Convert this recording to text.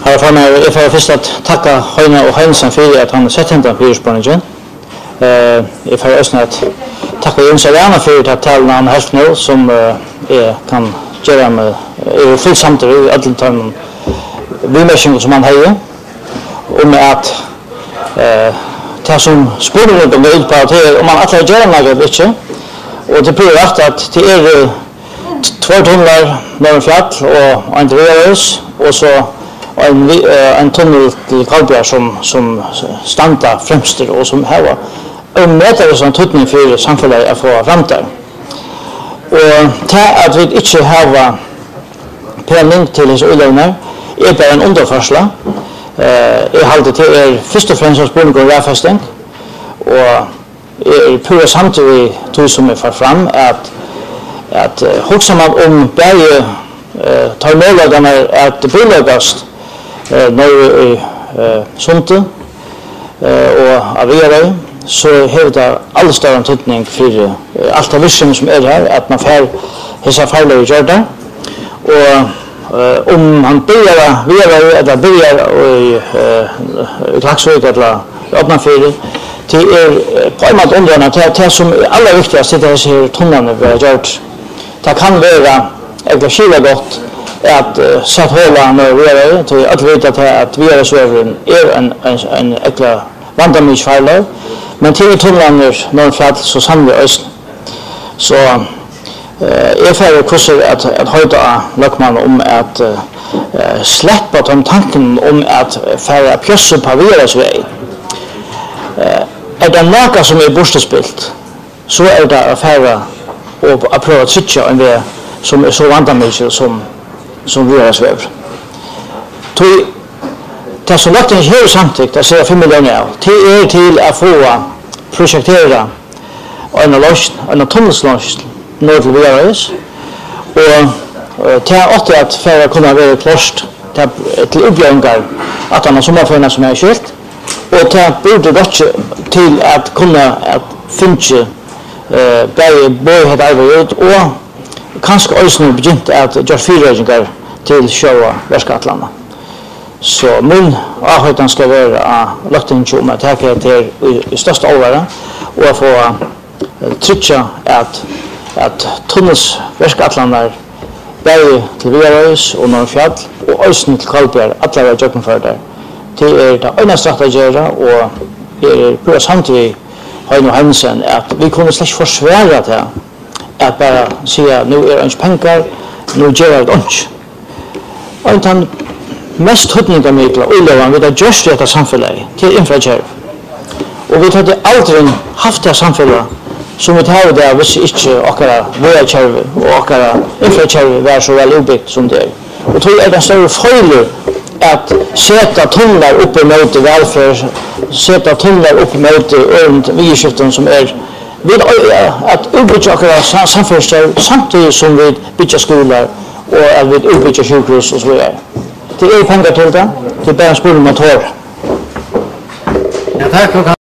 Här får jag först att tacka Heine och Heinsen för att han sett hända på urspåringen. Jag får också att tacka Jens Arana för att tala han helst nu som kan göra med fullt samtidigt i alla tal vimärsing som han har om att ta som spåren de ut på att om man att göra något inte och det blir rätt att det är två tunnlar norr fjäll och en dröjs och så en tunnel till Karlberg som stanta främst och som har en meter som tutning för samhället att få fram där. Och att vi inte har penning till dessa ullarna är bara en underförsla. Jag håller till först och främst att börja räfästning och pura samtidigt tog som är för fram att huxa man om berge tar möjligheterna att bilägast när i Sunte och Avera så hävdar all större tutning för allt vision som är här att man får hesa färler i Jordan och om han börjar eller börjar i Klaxvik eller öppna för det är på en måte underna det som är allra viktigast det här tunnlarna vi har gjort. Det kan vara skilja gott att sätta hålla när vi är till att veta att vi är så en äckla vandamissfärler men till tunnlarna norr fjäll så samlar öst så är för kurser att höjda Lökman om att släppa de tanken om att färra pjössor på deras väg. Är det något som är bortspilt så är det att färra och att pröva att sitta en väg som är så vandamissfärler som deras väg. Det som lagt en hel samtidigt, det säger 5 miljoner till till att få projektera en tunnelslösning norr till Veras och till att för att kunna vara klart till uppgångar att han som har som är skilt och till borde till att kunna att finna börja ett arbete och kanske också begynt att göra fyrräddningar till sjöa Västgatland. Så min avhöjtan ska vara lagt in om att det är i största allvar och att få trycka att tunnels Västgatlandar berg till Veras och Norrfjall och östen till Karlberg alla är genomförda. Det är det ena strategierna och är på samtidigt Heine och Heinsen att vi kommer slags försvara det att bara säga nu är det pengar nu gör det inte. Och han mest hutningamikla ulövan vid att just detta samhälle till infrastruktur. Och vi hade aldrig haft det samhälle som vi har där hvis inte åkara vårdkärv och åkara infrastruktur var så väl uppbyggt som det är. Och tror är det större följder att sätta tunnlar upp emot välfärd, sätta tunnlar upp emot vidskiften som är vid att uppbygga åkara samfärdsstöd samtidigt som vi bygger skolor och att vi uppbygger sjukhus och så vidare. Det är pengar till det. Det är bara en spår motor. Ja, tack.